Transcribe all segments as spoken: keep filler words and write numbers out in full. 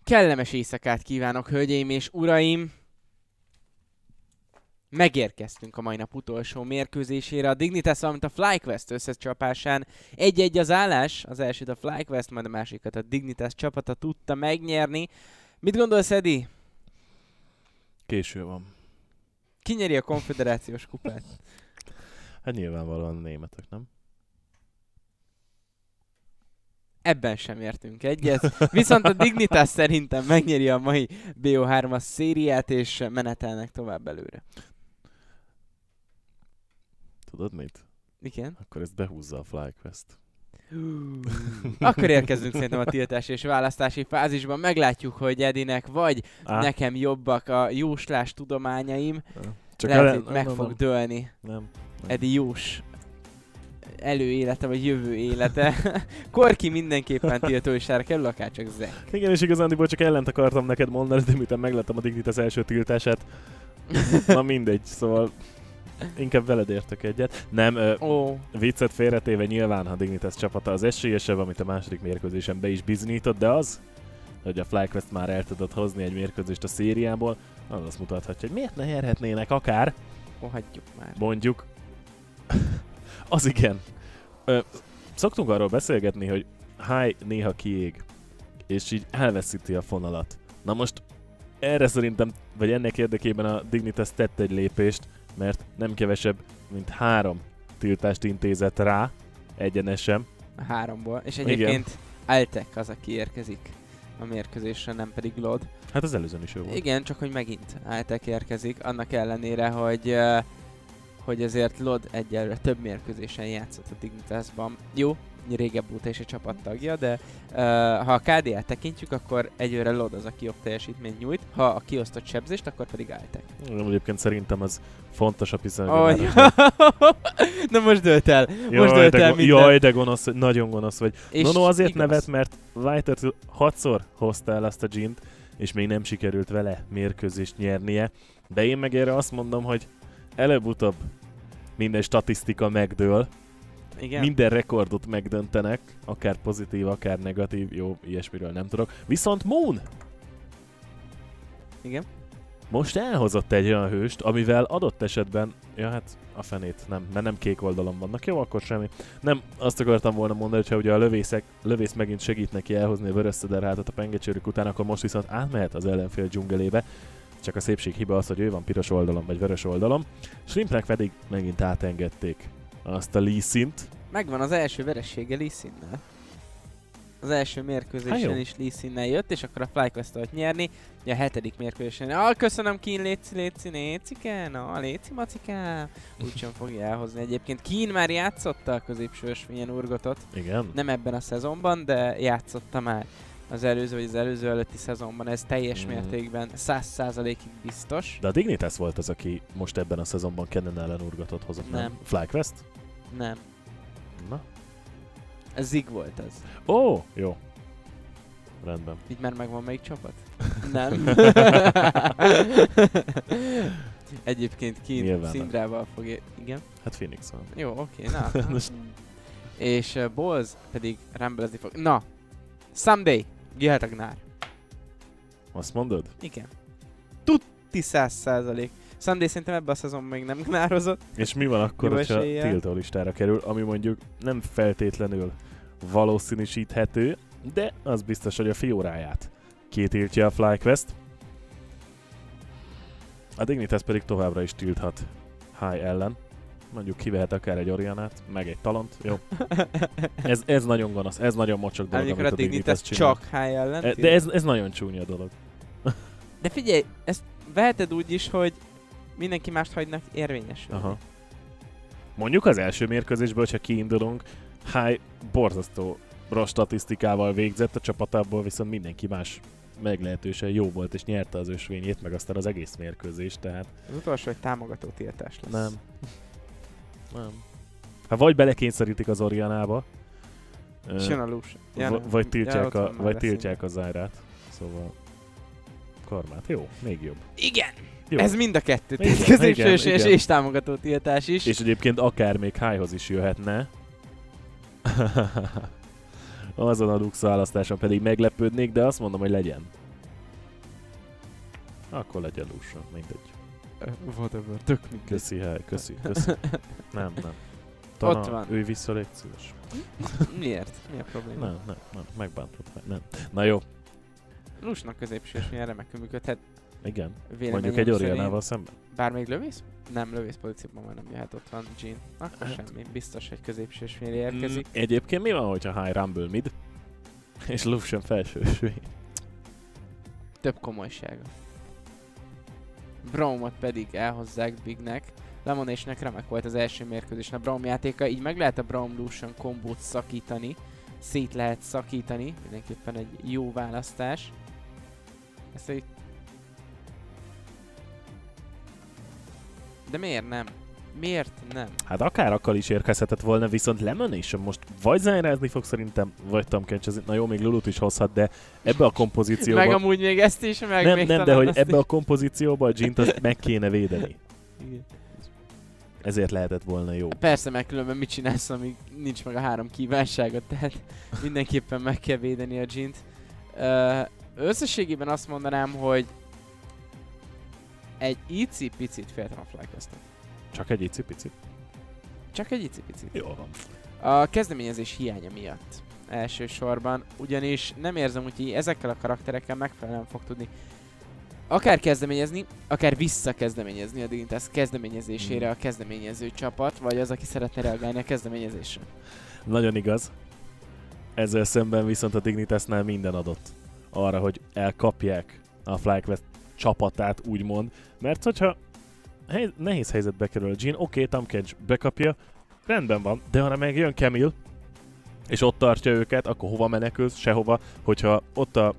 Kellemes éjszakát kívánok, hölgyeim és uraim! Megérkeztünk a mai nap utolsó mérkőzésére a Dignitas, valamint a FlyQuest összecsapásán. Egy-egy az állás, az elsőt a FlyQuest, majd a másikat a Dignitas csapata tudta megnyerni. Mit gondolsz, Edi? Késő van. Ki nyeri a konfederációs kupát? Hát nyilvánvalóan a németek, nem? Ebben sem értünk egyet. Viszont a Dignitas szerintem megnyeri a mai bé o hármas szériát, és menetelnek tovább előre. Tudod mit? Igen. Akkor ezt behúzza a FlyQuest. Akkor érkezünk szerintem a tiltás és választási fázisban. Meglátjuk, hogy Edinek vagy Á. nekem jobbak a jóslás tudományaim. Csak lehet, hogy meg nem, fog nem. dőlni. Nem, nem. Edi jós előélete, vagy jövő élete. Korki mindenképpen tiltóistára kerül, akár csak Zek. Igen, és igazándiból csak ellent akartam neked mondani, de miután megláttam a Dignitas első tiltását. Na mindegy, szóval inkább veled értek egyet. Nem, ö, oh. viccet félretéve nyilván a Dignitas csapata az esélyesebb, amit a második mérkőzésen be is bizonyított, de az, hogy a FlyQuest már el tudott hozni egy mérkőzést a szériából, az azt mutathatja, hogy miért ne nyerhetnének akár. Oh, hagyjuk már. Mondjuk. Az igen. Ö, szoktunk arról beszélgetni, hogy High néha kiég, és így elveszíti a fonalat. Na most erre szerintem, vagy ennek érdekében a Dignitas tett egy lépést, mert nem kevesebb, mint három tiltást intézett rá, egyenesen. Háromból. És egyébként Altek az, aki érkezik a mérkőzésre, nem pedig Lod. Hát az előzőn is jó volt. Igen, csak hogy megint Altek érkezik, annak ellenére, hogy, uh, hogy azért Lod egyelőre több mérkőzésen játszott a Dignitasban. Jó, régebb óta is a csapattagja, de uh, ha a ká dé á-t tekintjük, akkor egyőre Lod az, aki jobb teljesítményt nyújt, ha a kiosztott sebzést, akkor pedig Altek. Egyébként szerintem az fontosabb, hiszen... Oh, na most dőlt el, jaj, most dőlt de el go- minden. Jaj, de gonosz, nagyon gonosz vagy. No, no, azért igaz. nevet, mert Whiter hatszor hozta el azt a Jint, és még nem sikerült vele mérkőzést nyernie. De én meg erre azt mondom, hogy előbb-utóbb minden statisztika megdől. Igen. Minden rekordot megdöntenek, akár pozitív, akár negatív, jó, ilyesmiről nem tudok. Viszont Moon! Igen. Most elhozott egy olyan hőst, amivel adott esetben, ja hát a fenét, nem, mert nem kék oldalon vannak, jó, akkor semmi. Nem, azt akartam volna mondani, hogyha ugye a lövészek, lövész megint segít neki elhozni a vörös szederhátat a pengecsőrük után, akkor most viszont átmehet az ellenfél dzsungelébe. Csak a szépség hiba az, hogy ő van piros oldalon vagy vörös oldalon. Shrimpnek pedig megint átengedték azt a Lee Sint. Megvan az első veressége Lee Sinnel. Az első mérkőzésen is Lee Sinnel jött, és akkor a FlyQuest tudott nyerni. Ugye a hetedik mérkőzésen, ah, köszönöm Kín, léci, léci, lécike, na, léci, macikám. Úgysem fogja elhozni. Egyébként Kín már játszotta a középső ösvényen Urgotot. Igen. Nem ebben a szezonban, de játszotta már az előző vagy az előző előtti szezonban. Ez teljes mm. mértékben száz százalékig biztos. De a Dignitas volt az, aki most ebben a szezonban Kennen ellen Urgotot hozott, nem? Nem. FlyQuest? Nem. Na? Ez Zig volt az. Ó, oh, jó. Rendben. Így már megvan melyik csapat? Nem. Egyébként Kín Szindrával fogja... Igen? Hát Phoenix van. Jó, oké, okay, na. És uh, Balls pedig rambelezni fog. Na! Someday! Jöhet a Gnár. Azt mondod? Igen. Tutti száz százalék. Someday szerintem ebben a szezonban még nem gnározott. És mi van akkor, hogyha tiltó listára kerül, ami mondjuk nem feltétlenül valószínűsíthető, de az biztos, hogy a Fioráját kitiltja a FlyQuest. A Dignitas pedig továbbra is tilthat High ellen. Mondjuk kivehet akár egy Orianát, meg egy Talont, jó. Ez, ez nagyon gonosz, ez nagyon mocsok dolog, amikor amit a Dignitas csinál. Csak High ellen. E, de ez, ez nagyon csúnya dolog. De figyelj, ezt veheted úgy is, hogy mindenki mást hagynak érvényesülni. Aha. Mondjuk az első mérkőzésből, hogyha kiindulunk, High borzasztó rossz statisztikával végzett, a csapatából viszont mindenki más meglehetősen jó volt, és nyerte az ösvényét, meg aztán az egész mérkőzést, tehát... Az utolsó, hogy támogató tiltás lesz. Nem. Nem. Hát vagy belekényszerítik az Orianába, ja, vagy tiltják a, vagy tiltják a Zyrát. Szóval... Karmát. Jó, még jobb. Igen! Jó. Ez mind a kettő. Középső és, és, és támogató tiltás is. És egyébként akár még Highhoz is jöhetne. Azon a Lux választáson pedig meglepődnék, de azt mondom, hogy legyen. Akkor legyen Lucian, mindegy. Whatever, tök mindegy. Köszi, hely, köszi, köszi. Nem, nem. Tana, Ott van. Ülj vissza, légy szíves. Miért? Mi a probléma? Nem, nem, nem, megbántod. Nem. Na jó, Luciannak középső milyen remekül működhet. igen. Véleményem Mondjuk egy szerint Orianával szemben. Bár még lövész? Nem, lövész pozícióban már nem jöhet, ott van Jean. Akkor Hát. semmi, biztos, hogy középső ösvényre érkezik. Mm, egyébként mi van, hogyha High Rumble mid, és Lucian felső ösvény? Több komolysága. Braumot pedig elhozzák Bignek. Lemonésnek remek volt az első mérkőzésen a Braum játéka, így meg lehet a Braum Lucian kombót szakítani. Szét lehet szakítani, mindenképpen egy jó választás. Ezt egy... De miért nem? Miért nem? Hát akár akkal is érkezhetett volna, viszont Lemonation most vagy zájrázni fog szerintem, vagy tamkencsezni. Na jó, még Lulut is hozhat, de ebbe a kompozícióba... Meg amúgy még ezt is, meg nem, még nem, de talán hogy azt ebbe is. a kompozícióba a Jint azt meg kéne védeni. Igen. Ezért lehetett volna jó. Persze, meg különben mit csinálsz, amíg nincs meg a három kívánságot, tehát mindenképpen meg kell védeni a Jint. Ö, összességében azt mondanám, hogy egy icipicit féltem a Flyquestet. Csak egy icipicit. Csak egy icipicit. Jó van. A kezdeményezés hiánya miatt elsősorban, ugyanis nem érzem, hogy ezekkel a karakterekkel megfelelően fog tudni akár kezdeményezni, akár visszakezdeményezni a Dignitas kezdeményezésére a kezdeményező csapat, vagy az, aki szeretne reagálni a kezdeményezésre. Nagyon igaz. Ezzel szemben viszont a Dignitasnál minden adott arra, hogy elkapják a FlyQuest csapatát, úgymond. Mert hogyha hely, nehéz helyzetbe kerül a Jean, oké, okay, Tamkench bekapja, rendben van, de ha meg jön Camille, és ott tartja őket, akkor hova menekülsz? Sehova. Hogyha ott a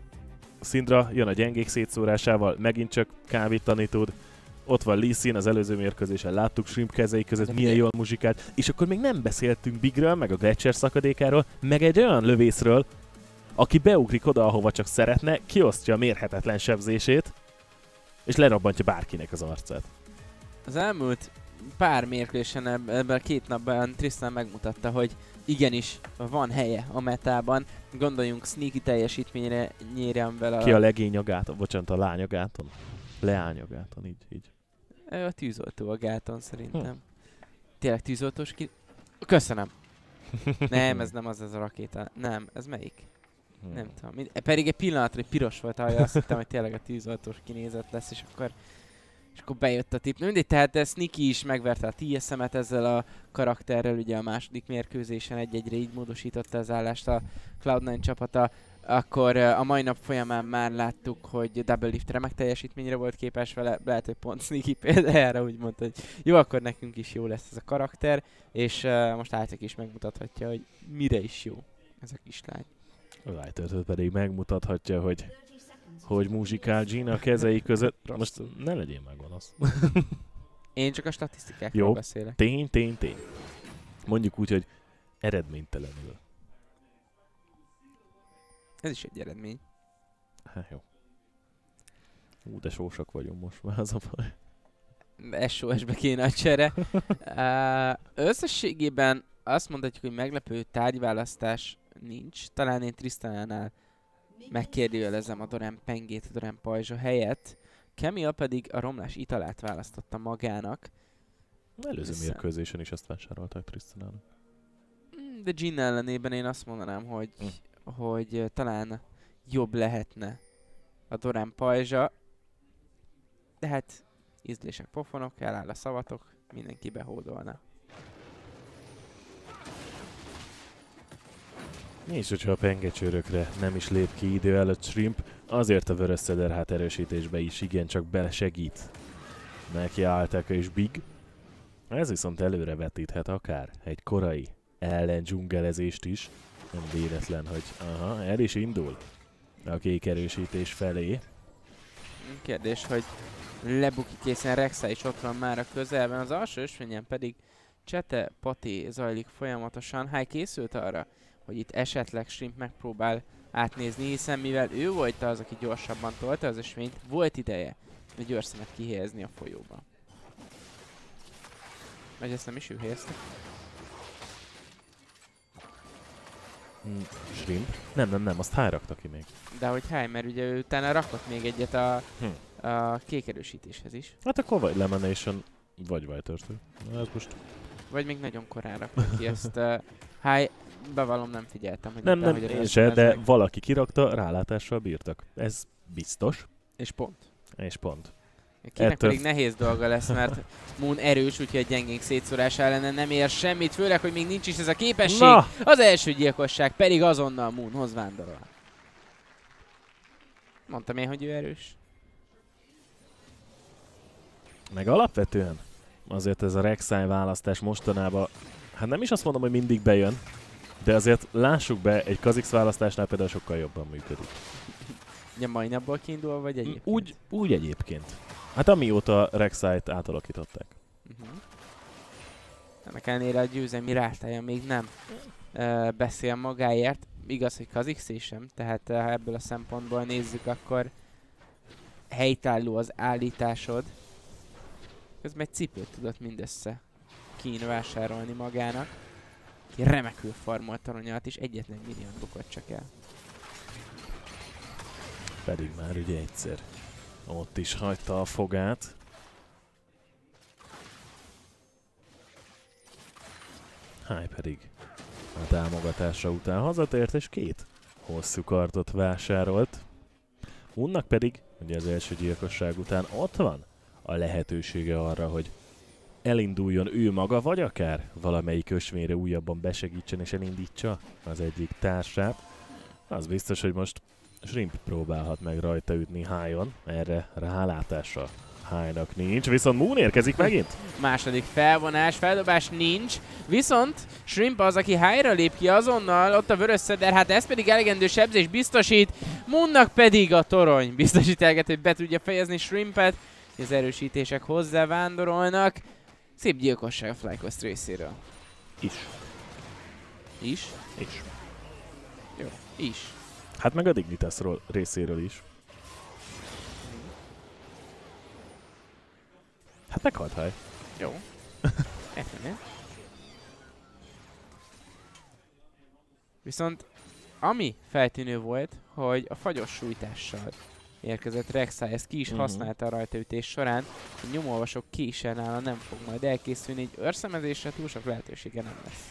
Syndra jön a gyengék szétszórásával, megint csak kábítani tud. Ott van Lee Sin, az előző mérkőzésen láttuk Shrimp kezei között, milyen jól muzsikált. És akkor még nem beszéltünk Bigről, meg a Gletscher szakadékáról, meg egy olyan lövészről, aki beugrik oda, ahova csak szeretne, kiosztja a mérhetetlen sebzését, és lerabbantja bárkinek az arcát. Az elmúlt pár mérkőzésen eb- ebben a két napban Tristan megmutatta, hogy igenis van helye a metában. Gondoljunk sneaky teljesítményre, nyíre, amivel a... Ki a legény a gáton? Bocsánat, a lány a gáton? Leány a gáton, így, így. Ő a tűzoltó a gáton szerintem. Hm. Tényleg tűzoltós ki... Köszönöm. Nem, ez nem az ez a rakéta. Nem, ez melyik? Hmm. Nem tudom. Mind... Pedig egy pillanatra egy piros volt, ahogy azt hittem, hogy tényleg a tűzoltós kinézet lesz, és akkor... És akkor bejött a tip. Mindegy, tehát Sneaky is megverte a té es em-et ezzel a karakterrel, ugye a második mérkőzésen egy-egyre így módosította az állást a cloud nine csapata. Akkor a mai nap folyamán már láttuk, hogy Double Lift remek teljesítményre volt képes vele, lehet, hogy pont Sneaky példájára úgy mondta, hogy jó, akkor nekünk is jó lesz ez a karakter, és uh, most Isaac is megmutathatja, hogy mire is jó ez a kislány. Lighter pedig megmutathatja, hogy hogy muzsikál Gina a kezei között. Most ne legyél már gonosz. Én csak a statisztikákról jó, beszélek. Tény, tény, tény. Mondjuk úgy, hogy eredménytelenül. Ez is egy eredmény. Hát jó. Ú, de sósak vagyunk most már, az a baj. es o es-be kéne a csere. uh, összességében azt mondhatjuk, hogy meglepő tárgyválasztás nincs. Talán én Tristanánál megkérdőjelezem a Doran pengét, a Doran pajzsa helyett. Camille pedig a romlás italát választotta magának. Előző Vissza. mérkőzésen is ezt vásárolták Tristanának. De Jin ellenében én azt mondanám, hogy, Hm. hogy uh, talán jobb lehetne a Doran pajzsa. De hát ízlések, pofonok, eláll a szavatok, mindenki behódolna. És hogyha a pengecsőrökre nem is lép ki idő előtt Shrimp, azért a vörös Szederhát erősítésbe is igencsak belesegít. Neki álltak és Big. Ez viszont előrevetíthet akár egy korai ellen dzsungelezést is. Nem véletlen, hogy aha, el is indul a kék erősítés felé. Kérdés, hogy lebuki készen Rexa is ott van már a közelben, az alsó ösvényen pedig Csete Pati zajlik folyamatosan. Háj készült arra, hogy itt esetleg Shrimp megpróbál átnézni, hiszen mivel ő volt az, aki gyorsabban tolta az ösvényt, volt ideje egy őrszemet kihelyezni a folyóba. Vagy ezt nem is ő helyezte? Mm, Shrimp? Nem, nem, nem, azt High rakta ki még. De hogy háj, mert ugye ő utána rakott még egyet a, Hm. a kék erősítéshez is. Hát akkor vagy Lemonation, vagy White-Earth. Na ez most... Vagy még nagyon korán rakott ki ezt. Uh, háj, bevallom, nem figyeltem, hogy Nem, éppen nem, hogyan én se, de értelmeznek. valaki kirakta, rálátással bírtak. Ez biztos. És pont. És pont. Kinek Ettől pedig nehéz dolga lesz, mert Moon erős, úgyhogy a gyengénk szétszórása ellen nem ér semmit, főleg, hogy még nincs is ez a képesség. Na! Az első gyilkosság pedig azonnal Moonhoz vándorol. Mondtam én, hogy ő erős. Meg alapvetően azért ez a Rek'Sai választás mostanában, hát nem is azt mondom, hogy mindig bejön, de azért lássuk be, egy Kha'Zix választásnál például sokkal jobban működik. Ja, mai napból kiindul, vagy egyébként? Úgy, úgy egyébként. Hát amióta Rek'Sai-t átalakították. Uh-huh. Ennek ellenére a győzelmi rátája még nem uh, beszél magáért. Igaz, hogy Kha'Zix sem, tehát uh, ha ebből a szempontból nézzük, akkor helytálló az állításod. Közben egy cipőt tudott mindössze kín vásárolni magának. Ki remekül farmolt aranyat, és egyetlen millió bukott csak el. Pedig már ugye egyszer ott is hagyta a fogát. Háj pedig a támogatása után hazatért, és két hosszú kardot vásárolt. Unnak pedig, ugye az első gyilkosság után ott van a lehetősége arra, hogy elinduljon ő maga, vagy akár valamelyik ösvényre újabban besegítsen és elindítsa az egyik társát. Az biztos, hogy most Shrimp próbálhat meg rajta ütni High-on, erre rálátása High-nak nincs, viszont Moon érkezik megint. Második felvonás, feldobás nincs, viszont Shrimp az, aki High-ra lép ki azonnal, ott a vörös szeder, hát ez pedig elegendő sebzés biztosít, Moonnak pedig a torony biztosít eleget, hogy be tudja fejezni Shrimpet, az erősítések hozzá vándorolnak. Szép gyilkosság a FlyQuest részéről. Is. Is? Is. Jó, is. Hát meg a Dignitasról részéről is. Hát meghalt High. Jó. Értem. Viszont ami feltűnő volt, hogy a fagyos sújtással érkezett Rek'Sai, ezt ki is Mhm. használta a rajtaütés során. A nyomolvasok kése nála nem fog majd elkészülni, egy őrszemezésre túl sok lehetősége nem lesz.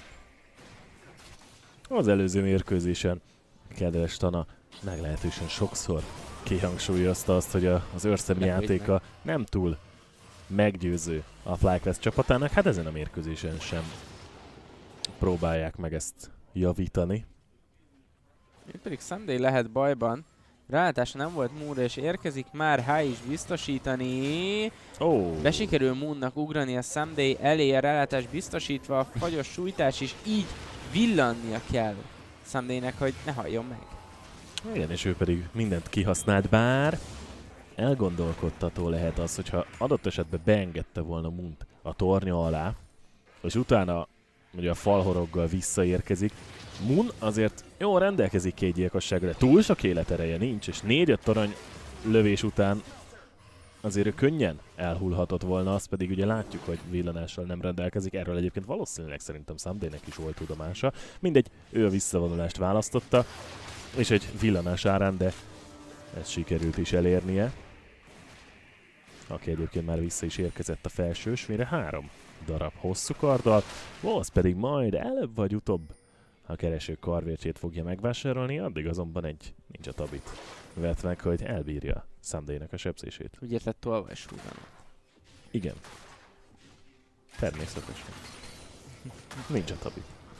Az előző mérkőzésen kedves Tana meglehetősen sokszor kihangsúlyozta azt, hogy a, az őrszemi Ne hagyd játéka nem túl meggyőző a FlyQuest csapatának. Hát ezen a mérkőzésen sem próbálják meg ezt javítani. Itt pedig Ssumday lehet bajban. Rálátása nem volt Moonra, és érkezik már High is biztosítani. Ó, oh. Besikerül Moonnak ugrani a Ssumday elé, a rálátás biztosítva, a fagyos sújtás is így villannia kell Ssumdaynek, hogy ne halljon meg. Igen, és ő pedig mindent kihasznált, bár elgondolkodtató lehet az, hogyha adott esetben beengedte volna Moont a tornya alá, és utána ugye a falhoroggal visszaérkezik. Moon azért jó rendelkezik két gyilkossággal, de túl sok életereje nincs, és négy-öt torony lövés után azért ő könnyen elhullhatott volna, azt pedig ugye látjuk, hogy villanással nem rendelkezik, erről egyébként valószínűleg szerintem Ssumdaynek is volt tudomása. Mindegy, ő a visszavonulást választotta, és egy villanás árán, de ezt sikerült is elérnie. Aki egyébként már vissza is érkezett a felső ösvényre, három darab hosszú karddal, Wolves pedig majd előbb vagy utóbb a kereső karvércsét fogja megvásárolni, addig azonban egy ninja tabit vett meg, hogy elbírja Ssumdaynek a sebzését. Úgy érted, tolva és húzanat. Igen. Természetesen. Ninja tabit.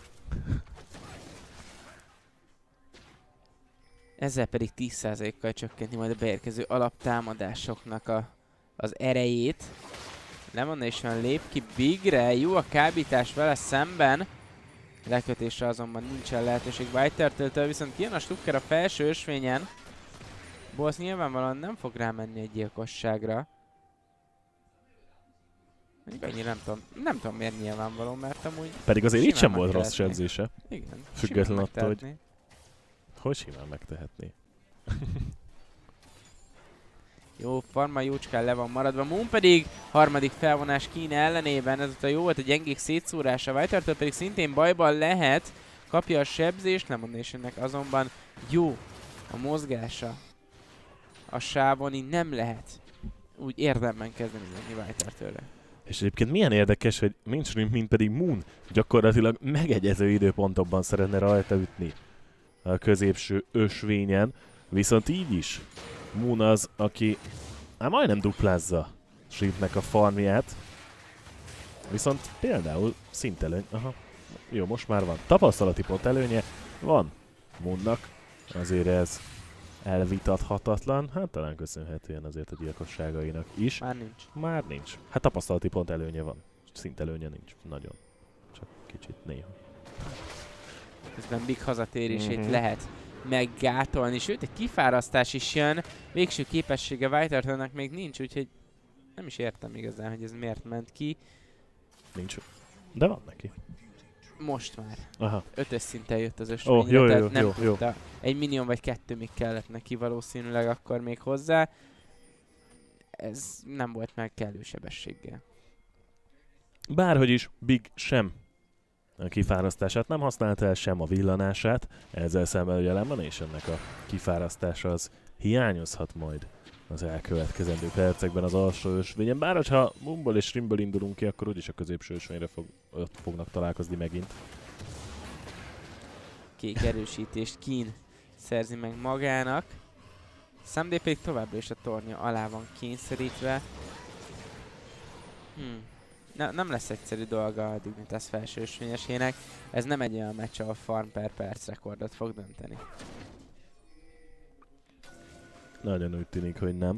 Ezzel pedig tíz százalékkal csökkenti majd a beérkező alaptámadásoknak a, az erejét. Lemonation lép ki Bigre, jó a kábítás vele szemben. Lekötésre azonban nincsen lehetőség White-Turtle-től, viszont kijön a Stukker a felső ösvényen. Boss nyilvánvalóan nem fog rámenni egy gyilkosságra. Mondjuk annyira nem tudom, nem tudom miért nyilvánvaló, mert amúgy Pedig azért itt sem simán volt rossz megtehetné. sebzése. Igen, Független simán attól, hogy- megtehetné. Hogy simán megtehetné. Jó, farma jócskán le van maradva. Moon pedig harmadik felvonás Kína ellenében. Ezután jó volt a gyengék szétszórása. White-Turtle pedig szintén bajban lehet. Kapja a sebzést, Lemonationnek azonban jó a mozgása. A sávon így nem lehet úgy érdemben kezdeni Viter tőle. És egyébként milyen érdekes, hogy mind Shrimp, mind pedig Moon gyakorlatilag megegyező időpontokban szeretne rajta ütni a középső ösvényen, viszont így is Moon az, aki hát majdnem duplázza Shrimpnek a farmját, viszont például szintelőny, aha, jó, most már van tapasztalati pont előnye, van Moonnak, azért ez elvitathatatlan, hát talán köszönhetően azért a gyilkosságainak is. Már nincs. Már nincs. Hát tapasztalati pont előnye van. Szintelőnye nincs. Nagyon. Csak kicsit néha. Közben Big hazatérését Mhm. lehet meggátolni, sőt egy kifárasztás is jön. Végső képessége Vitertönnek még nincs, úgyhogy nem is értem igazán, hogy ez miért ment ki. Nincs. De van neki. Most már. Aha. Ötös szinten jött az ösvényre, Oh, jó, tehát jó, nem jó, jó. tudta. Egy minion vagy kettő még kellett neki valószínűleg akkor még hozzá. Ez nem volt meg kellő sebességgel. Bárhogy is, Big sem a kifárasztását nem használta el, sem a villanását. Ezzel szemben ugye Lemonationnek a kifárasztása az hiányozhat majd az elkövetkezendő percekben az alsó ösvényen. Bár ha Moonból és Shrimpből indulunk ki, akkor úgyis a középső ösvényre fog, ott fognak találkozni megint. Kék erősítést Keen szerzi meg magának. Someday pedig továbbra is a tornya alá van kényszerítve. Hmm. Ne, nem lesz egyszerű dolga a Dignitas felső ösvényesének. Ez nem egy olyan meccs, ahol farm per perc rekordot fog dönteni. Nagyon úgy tűnik, hogy nem.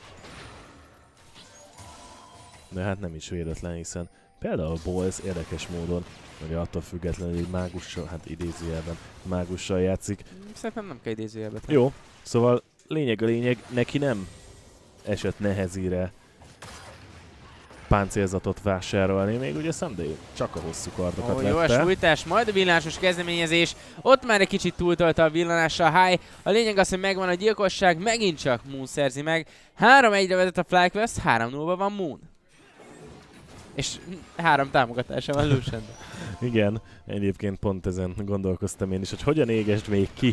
De hát nem is véletlen, hiszen például Boys érdekes módon, hogy attól függetlenül, hogy mágussal, hát idézőjelben mágussal játszik. Szerintem nem kell idézőjelbe tenni. Jó, szóval lényeg a lényeg, neki nem esett nehezére páncélzatot vásárolni, még ugye Someday csak a hosszú kardokat Oh, jó a vette. sújtás, majd a villásos kezdeményezés. Ott már egy kicsit túltolta a villanással a High. A lényeg az, hogy megvan a gyilkosság, megint csak Moon szerzi meg. három egyre vezet a FlyQuest, három nulla van Moon. És három támogatása van Lucian. Igen, egyébként pont ezen gondolkoztam én is, hogy hogyan égesd még ki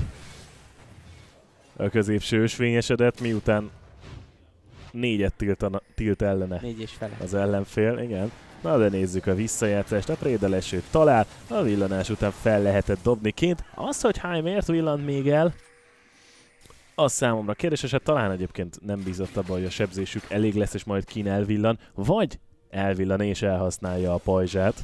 a középső ösvényesedet, miután négyet tiltana, tilt ellene Négy és fele. az ellenfél, igen. Na de nézzük a visszajátszást, a prédelesőt talál, a villanás után fel lehetett dobni kint. Az, hogy High miért villant még el, az számomra kérdéses, hát talán egyébként nem bízott abban, hogy a sebzésük elég lesz, és majd Keen elvillan, vagy elvillan és elhasználja a pajzsát.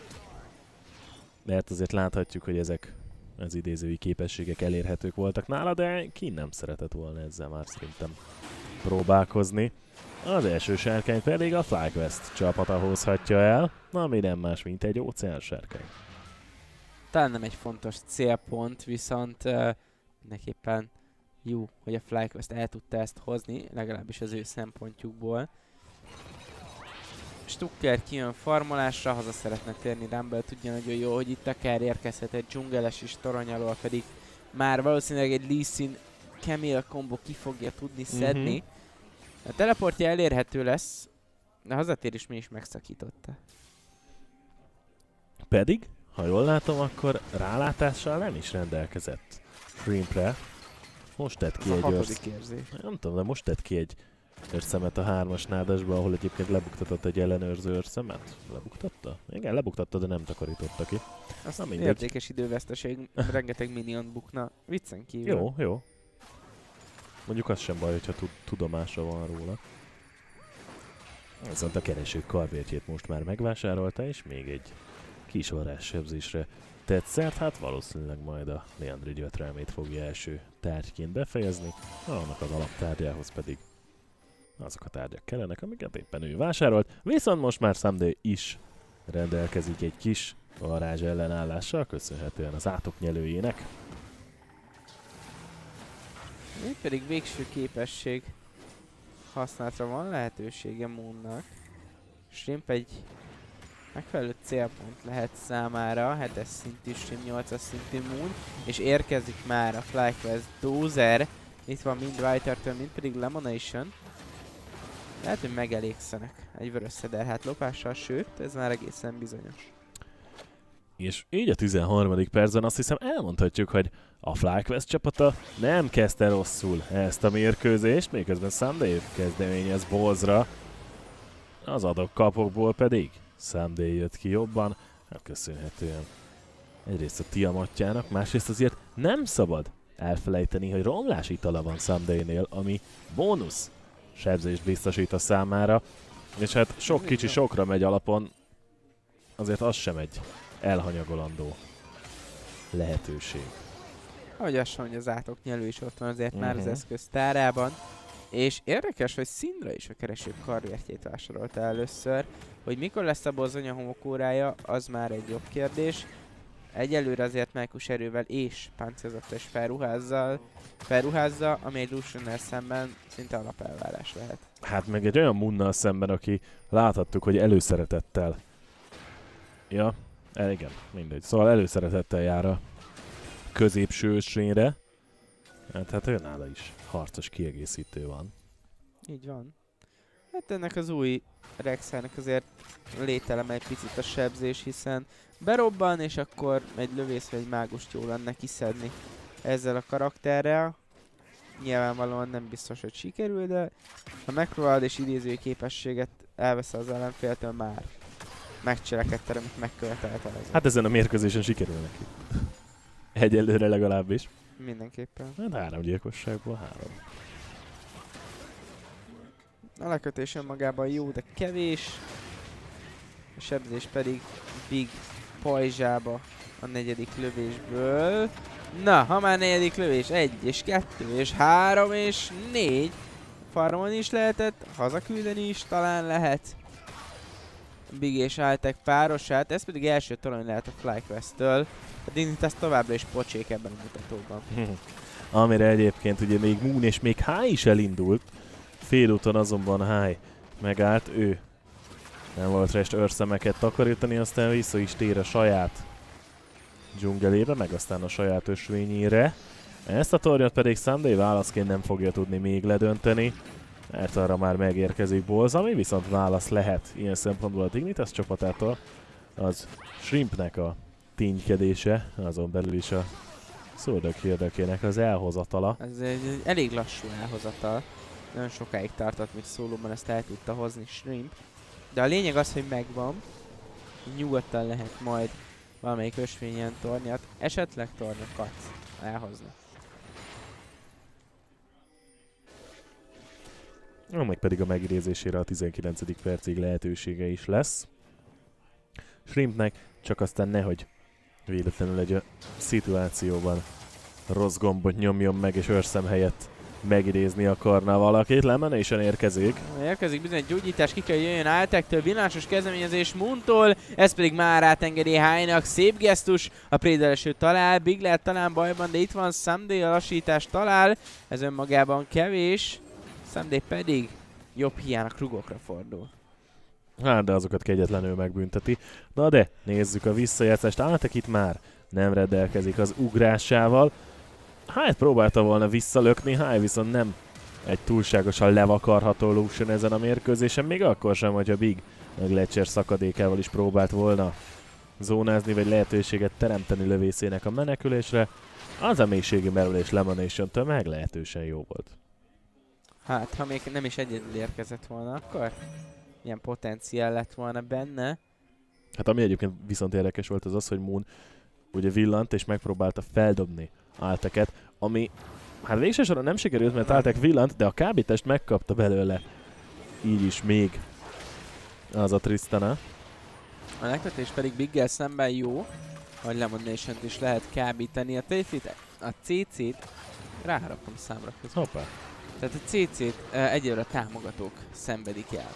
Mert azért láthatjuk, hogy ezek az idézői képességek elérhetők voltak nála, de Keen nem szeretett volna ezzel már szerintem próbálkozni. Az első sárkány pedig a FlyQuest csapata hozhatja el, ami nem más, mint egy óceán sárkány. Talán nem egy fontos célpont, viszont uh, mindenképpen jó, hogy a FlyQuest el tudta ezt hozni, legalábbis az ő szempontjukból. Stucker kijön farmolásra, haza szeretne térni Rumble, tudja nagyon jó, hogy itt akár érkezhet egy dzsungeles is, torony alól pedig már valószínűleg egy Lee Sin Camille combo ki fogja tudni szedni. Mhm. A teleportja elérhető lesz, de a hazatérés mi is megszakította. Pedig, ha jól látom, akkor rálátással nem is rendelkezett Shrimpre. Most tett ki Ez a egy hatodik őrsz... érzés. Nem tudom, de most tett ki egy őrszemet a hármas nádasba, ahol egyébként lebuktatott egy ellenőrző őrszemet. Lebuktatta? Igen, lebuktatta, de nem takarította ki. Azt Na mindegy. értékes időveszteség, rengeteg minion bukna, viccen kívül. Jó, jó. Mondjuk az sem baj, hogyha tud tudomása van róla. Viszont a keresők karvértjét most már megvásárolta, és még egy kis varázssebzésre tett szert, hát valószínűleg majd a Leandri gyötrelmét fogja első tárgyként befejezni, annak az alaptárgyához pedig azok a tárgyak kellenek, amiket éppen ő vásárolt, viszont most már Someday is rendelkezik egy kis varázs ellenállással, köszönhetően az átoknyelőjének. Itt pedig végső képesség használatra van lehetősége Moonnak. Shrimp egy megfelelő célpont lehet számára, hetes szintű Shrimp, nyolcas szintű Moon, és érkezik már a FlyQuest Dozer. Itt van mind Vitertől, mind pedig Lemonation. Lehet, hogy megelégszenek egy vörös szederhát lopással, sőt, ez már egészen bizonyos. És így a tizenharmadik percben azt hiszem elmondhatjuk, hogy a FlyQuest csapata nem kezdte rosszul ezt a mérkőzést, miközben Ssumday kezdeményez Ballzra, az adok-kapokból pedig Ssumday jött ki jobban, hát köszönhetően egyrészt a Tiamatjának, másrészt azért nem szabad elfelejteni, hogy romlás itala van Ssumdaynél, ami bónusz sebzést biztosít a számára, és hát sok kicsi sokra megy alapon, azért az sem egy elhanyagolandó lehetőség. Ahogy azt mondja, az átoknyelő is ott van azért uh-huh. már az Mhm. eszköz tárában. És érdekes, hogy Syndra is a kereső karriertjét vásárolta először. Hogy mikor lesz a Bozonya homokórája, az már egy jobb kérdés. Egyelőre azért májkus erővel és páncélzattal is felruházzal, felruházza, ami egy Luciannel szemben szinte alapelvárás lehet. Hát meg egy olyan Moonnal szemben, aki láthattuk, hogy előszeretettel. Ja, e, igen, mindegy. Szóval előszeretettel jár a középső ösvényre. Hát, hát ő nála is harcos kiegészítő van. Így van. Hát ennek az új Rexának azért lételem egy picit a sebzés, hiszen berobban, és akkor egy lövész vagy egy mágust jó lenne kiszedni ezzel a karakterrel. Nyilvánvalóan nem biztos, hogy sikerül, de ha megpróbálod és idézői képességet elveszel az ellenféltől, már megcselekedted, amit megkövetelt az. Hát ezen a mérkőzésen sikerül neki. Egyelőre legalábbis. Mindenképpen. Hát három gyilkosságból három. A lekötés önmagában jó, de kevés. A sebzés pedig Big pajzsába a negyedik lövésből. Na, ha már negyedik lövés, egy és kettő és három és négy. Farmon is lehetett, hazaküldeni is talán lehet. Big és Altek párosát, ez pedig első torony lehet a FlyQuest-től. A Dignitas továbbra is pocsék ebben a mutatóban. Amire egyébként ugye még Moon és még High is elindult. Félúton azonban High megállt, ő nem volt rest őrszemeket takarítani, aztán vissza is tér a saját dzsungelébe, meg aztán a saját ösvényére. Ezt a tornyot pedig Ssumday válaszként nem fogja tudni még ledönteni, mert arra már megérkezik Balls, ami viszont válasz lehet ilyen szempontból a Dignitas csapatától. Az Shrimpnek a ténykedése, azon belül is a Sword of Hirdekének az elhozatala. Ez egy, egy elég lassú elhozatal. Nagyon sokáig tartott, míg szólóban ezt el tudta hozni Shrimp. De a lényeg az, hogy megvan. Nyugodtan lehet majd valamelyik ösvényen tornyat, esetleg tornyokat elhozni. Meg pedig a megidézésére a tizenkilencedik percig lehetősége is lesz. Shrimpnek csak aztán nehogy véletlenül egy szituációban rossz gombot nyomjon meg, és őrszem helyett megidézni akarna valakit. Lemenation érkezik. Érkezik bizony egy gyógyítás, ki kell jöjjön Altektől, villámos kezdeményezés Moontól, ez pedig már átengedi High-nak, szép gesztus, a Prédel eső talál, Big lehet talán bajban, de itt van Ssumday, a lassítás talál, ez önmagában kevés, Ssumday pedig jobb hiának rugókra fordul. Hát, de azokat kegyetlenül megbünteti. Na de, nézzük a visszajátszást. Altek itt már nem rendelkezik az ugrásával. High próbálta volna visszalökni, High viszont nem egy túlságosan levakarható Lucian ezen a mérkőzésen, még akkor sem, hogyha Big meg Lecser szakadékával is próbált volna zónázni, vagy lehetőséget teremteni lövészének a menekülésre. Az a mélységi merülés Lemonation-től meglehetősen jó volt. Hát, ha még nem is egyedül érkezett volna, akkor milyen potenciál lett volna benne. Hát ami egyébként viszont érdekes volt az az, hogy Moon ugye villant és megpróbálta feldobni Alteket, ami hát végső soron nem sikerült, mert Altek villant, de a kábítást megkapta belőle. Így is még az a Tristana. A lekötés pedig Biggel szemben jó, hogy Lemonation-t is lehet kábítani. A T-fit, a cé cét ráharakom számra közben. Hoppá. Tehát a cé cét uh, egyelőre a támogatók szenvedik el.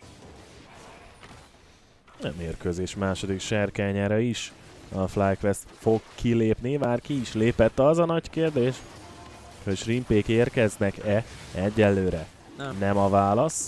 Nem mérkőzés második sárkányára is. A FlyQuest fog kilépni, már ki is lépett, az a nagy kérdés, hogy Shrimpék érkeznek-e egyelőre. Nem. Nem a válasz.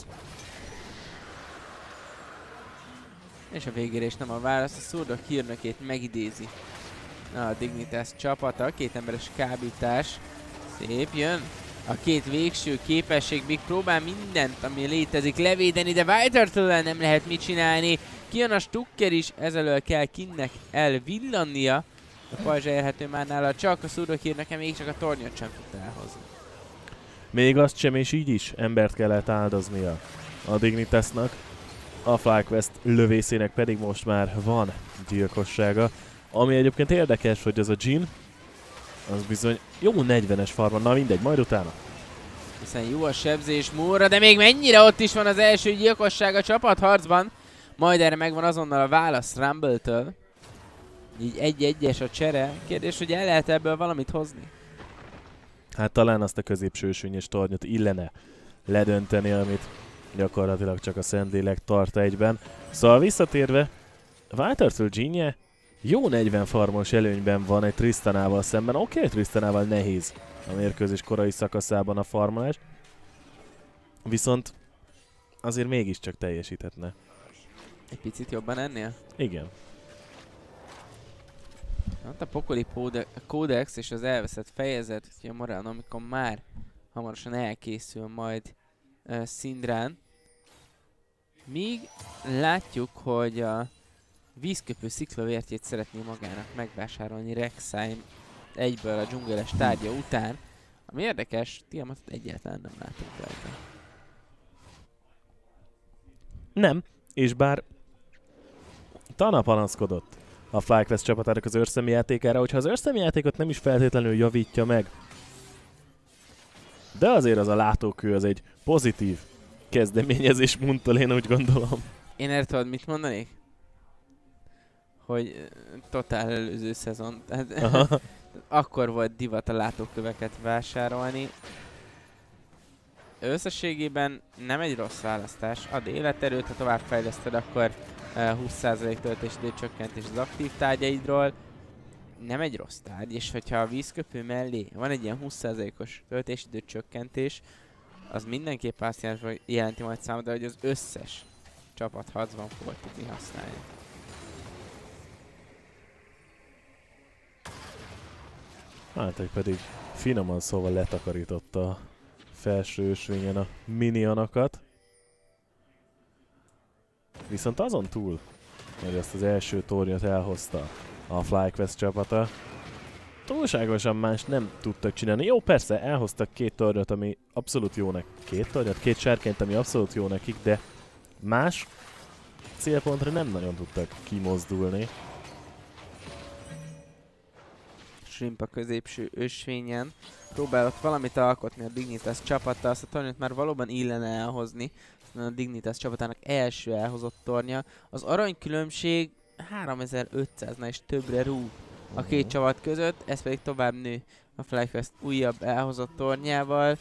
És a végére is nem a válasz, a Sword hírnökét megidézi a Dignitas csapata, két emberes kábítás, szép jön. A két végső képesség, Big próbál mindent, ami létezik levédeni, de Whiter-től nem lehet mit csinálni. Kijön a Stukker is, ezelől kell Kinnek elvillannia. A pajzsa érhető már nála, csak a szurok nekem még csak a tornyot sem tudta elhozni. Még azt sem, és így is embert kellett áldoznia a Dignitasnak. A FlyQuest lövészének pedig most már van gyilkossága. Ami egyébként érdekes, hogy ez a Jhin, az bizony jó negyvenes farma, na mindegy, majd utána. Hiszen jó a sebzés Múra, de még mennyire ott is van az első gyilkosság a csapatharcban. Majd erre megvan azonnal a válasz Rumble-től. Így egy-egyes a csere. Kérdés, hogy el lehet ebből valamit hozni? Hát talán azt a középső ösvényes tornyot illene ledönteni, amit gyakorlatilag csak a Szentlélek tart egyben. Szóval visszatérve, Waltertől Jhinje jó negyven farmos előnyben van egy Tristanával szemben. Oké, okay, Tristanával nehéz a mérkőzés korai szakaszában a farmolás. Viszont azért mégiscsak teljesíthetne. Egy picit jobban ennél? Igen. Hát a pokoli kódex és az elveszett fejezet, ugye a Morelon, amikor már hamarosan elkészül majd uh, Syndran. Míg látjuk, hogy a vízköpő sziklavértjét szeretné magának megvásárolni Rek'Sai egyből a dzsungeles tárgya után. Ami érdekes, Tiamatot egyáltalán nem látunk rajta. Nem, és bár Tana panaszkodott a FlyQuest csapatának az őrszemi játékára, hogyha az őrszemi játékot nem is feltétlenül javítja meg. De azért az a látókő az egy pozitív kezdeményezés Muntól, én úgy gondolom. Én erre tudod mit mondanék? Hogy uh, totál előző szezon. Tehát akkor volt divat a látóköveket vásárolni. Összességében nem egy rossz választás. Ad életerőt, ha tovább fejleszted, akkor uh, húsz százalék töltésidő csökkentés az aktív tárgyaidról. Nem egy rossz tárgy, és hogyha a vízköpő mellé van egy ilyen húsz százalékos töltésidő csökkentés, az mindenképp azt jelenti, hogy jelenti majd számodra, hogy az összes csapatharcban fogod tudni használni. Hát, egy pedig finoman szóval letakarította a felső ösvényen a minionokat. Viszont azon túl, hogy ezt az első tornyot elhozta a FlyQuest csapata, túlságosan más nem tudtak csinálni. Jó, persze, elhoztak két tornyot, ami abszolút jó nekik. Két tornyot, két sárkányt, ami abszolút jó nekik, de más célpontra nem nagyon tudtak kimozdulni. Shrimp a középső ösvényen. Próbál ott valamit alkotni a Dignitas csapata, azt a tornyot már valóban illene elhozni. A Dignitas csapatának első elhozott tornya. Az aranykülönbség háromezer-ötszáznál is többre rúg a két csapat között, ez pedig tovább nő a FlyQuest újabb elhozott tornyával.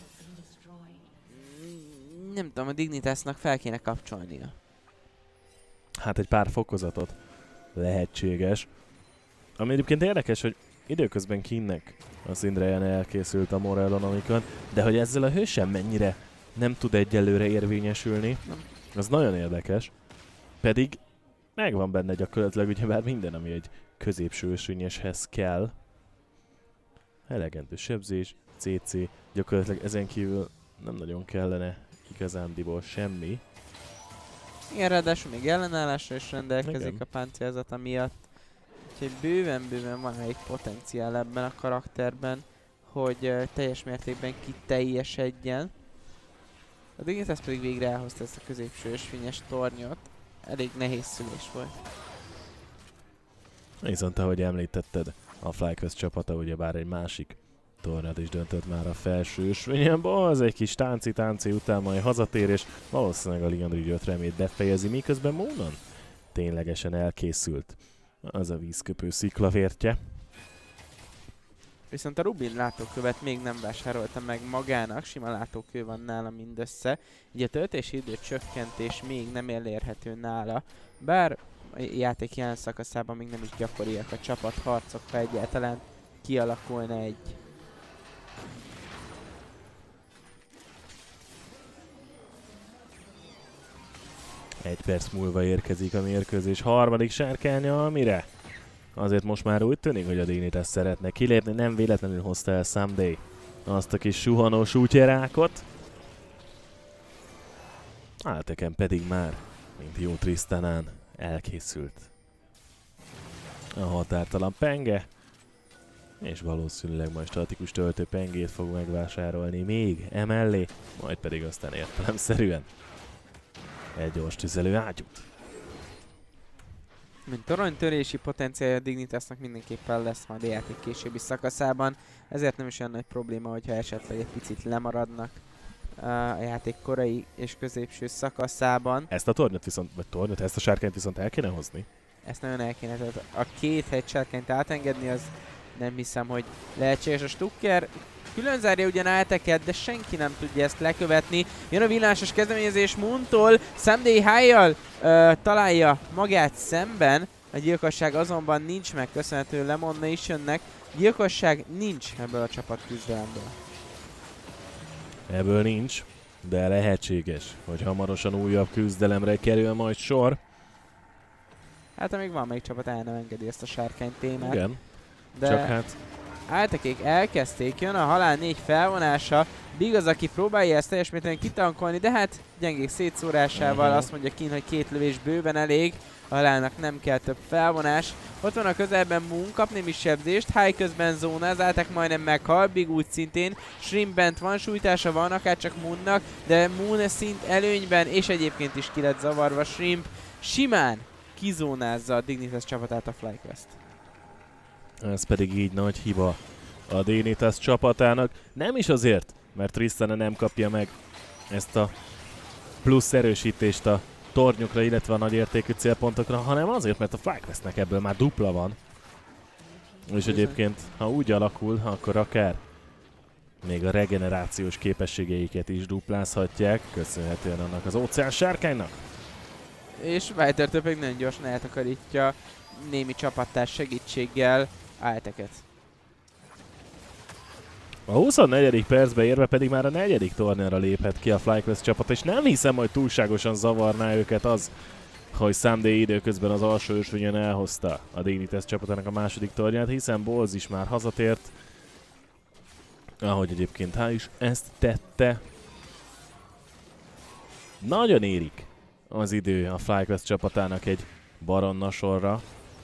Nem tudom, a Dignitasnak fel kéne kapcsolnia. Hát egy pár fokozatot lehetséges. Ami egyébként érdekes, hogy időközben Kinnek a Syndraen elkészült a Morellonomikon, de hogy ezzel a hősen mennyire nem tud egyelőre érvényesülni, Nem. az nagyon érdekes. Pedig megvan benne gyakorlatilag ugyebár minden, ami egy középső ösvényeshez kell. Elegendő sebzés, cé cé, gyakorlatilag ezen kívül nem nagyon kellene igazándiból semmi. Igen, ráadásul még ellenállásra is rendelkezik Igen. a páncélzata miatt. Úgyhogy bőven-bőven van egy potenciál ebben a karakterben, hogy uh, teljes mértékben kiteljesedjen. A Dignitas pedig végre elhozta ezt a középső ösvényes tornyot. Elég nehéz szülés volt. Viszont ahogy említetted, a FlyQuest csapata ugyebár egy másik tornyot is döntött már a felső ösvényen. Az egy kis tánci-tánci után majd hazatér, és valószínűleg a Liandry öt befejezi, miközben Moonon ténylegesen elkészült az a vízköpő sziklavértje. Viszont a Rubin látókövet még nem vásárolta meg magának, sima látókő van nála mindössze, így a töltési idő csökkentés még nem elérhető nála, bár a játék jelen szakaszában még nem is gyakoriak a csapatharcok, ha egyáltalán kialakulna egy. Egy perc múlva érkezik a mérkőzés harmadik sárkánya, amire azért most már úgy tűnik, hogy a Dignitas szeretne kilépni, nem véletlenül hozta el Someday azt a kis suhanós útjerákot. Alteken pedig már, mint jó Tristanán, elkészült a határtalan penge, és valószínűleg majd statikus töltő pengét fog megvásárolni még emellé, majd pedig aztán értelemszerűen egy gyors tüzelő ágyút. Mint toronytörési potenciálja a Dignitasnak mindenképpen lesz majd a játék későbbi szakaszában, ezért nem is olyan nagy probléma, hogyha esetleg egy picit lemaradnak a játék korai és középső szakaszában. Ezt a tornyot viszont, vagy tornyot, ezt a sárkányt viszont el kéne hozni. Ezt nagyon el kéne, tehát a két hegy sárkányt átengedni, az nem hiszem, hogy lehetséges. A Stukker külön zárja ugyan álteket, de senki nem tudja ezt lekövetni. Jön a villásos kezdeményezés Moontól, Someday High-jal uh, találja magát szemben. A gyilkosság azonban nincs meg, köszönhető Lemon Nationnek. Gyilkosság nincs ebből a csapatküzdelemből. Ebből nincs, de lehetséges, hogy hamarosan újabb küzdelemre kerül majd sor. Hát amíg van, még csapat el nem engedi ezt a sárkány témát. Igen, de csak hát... Áltakék elkezdték, jön a halál négy felvonása. Big az, aki próbálja ezt teljes mértékben kitankolni, de hát gyengék szétszórásával uh-huh. azt mondja Kin, hogy két lövés bőven elég. A halálnak nem kell több felvonás. Ott van a közelben Moon, kap némi sebzést, High közben zónázálták, majdnem meghal, Big úgy szintén. Shrimp bent van, sújtása van, akár csak Moonnak, de Moon szint előnyben, és egyébként is ki lett zavarva Shrimp. Simán kizónázza a Dignitas csapatát a FlyQuest. Ez pedig így nagy hiba a Dignitas csapatának. Nem is azért, mert Tristana nem kapja meg ezt a plusz erősítést a tornyokra, illetve a nagy értékű célpontokra, hanem azért, mert a FlyQuestnek ebből már dupla van. És egyébként, ha úgy alakul, akkor akár még a regenerációs képességeiket is duplázhatják, köszönhetően annak az óceán sárkánynak. És Weitertől pedig nagyon gyorsan eltakarítja némi csapattárs segítséggel álteket. A huszonnegyedik percbe érve pedig már a negyedik tornyára léphet ki a FlyQuest csapat, és nem hiszem, hogy túlságosan zavarná őket az, hogy Someday időközben az alsó ösvényen elhozta a Dignitas csapatának a második tornyát, hiszen Bolz is már hazatért, ahogy egyébként Há is ezt tette. Nagyon érik az idő a FlyQuest csapatának egy baronna sorra.